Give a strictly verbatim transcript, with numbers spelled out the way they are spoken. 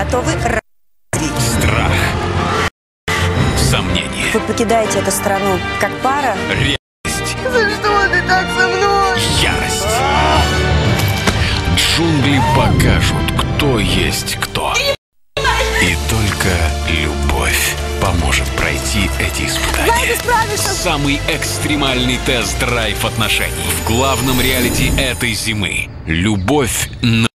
готовы развить. Страх. Сомнение. Вы покидаете эту страну как пара? Ревность. За что ты так со мной? Ярость. Джунгли покажут, кто есть кто. И только любовь поможет пройти эти испытания. Самый экстремальный тест-драйв отношений в главном реалити этой зимы. Любовь на